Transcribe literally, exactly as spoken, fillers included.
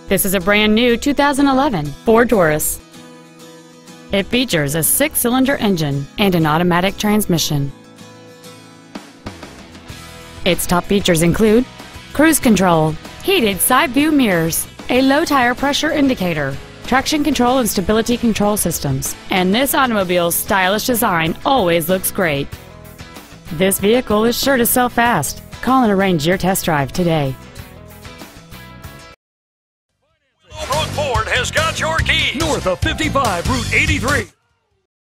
This is a brand new two thousand eleven Ford Taurus. It features a six-cylinder engine and an automatic transmission. Its top features include cruise control, heated side view mirrors, a low tire pressure indicator, traction control and stability control systems, and this automobile's stylish design always looks great. This vehicle is sure to sell fast. Call and arrange your test drive today. Willowbrook Ford has got your keys. North of fifty-five, Route eighty-three.